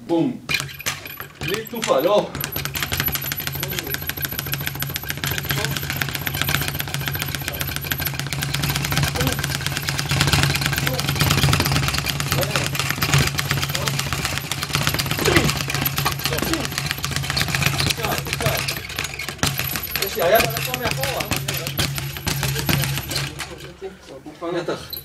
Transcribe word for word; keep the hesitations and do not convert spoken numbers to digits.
בום. בלי תנופה, לא. יש לי היד על עצמו מאחורה. מתח.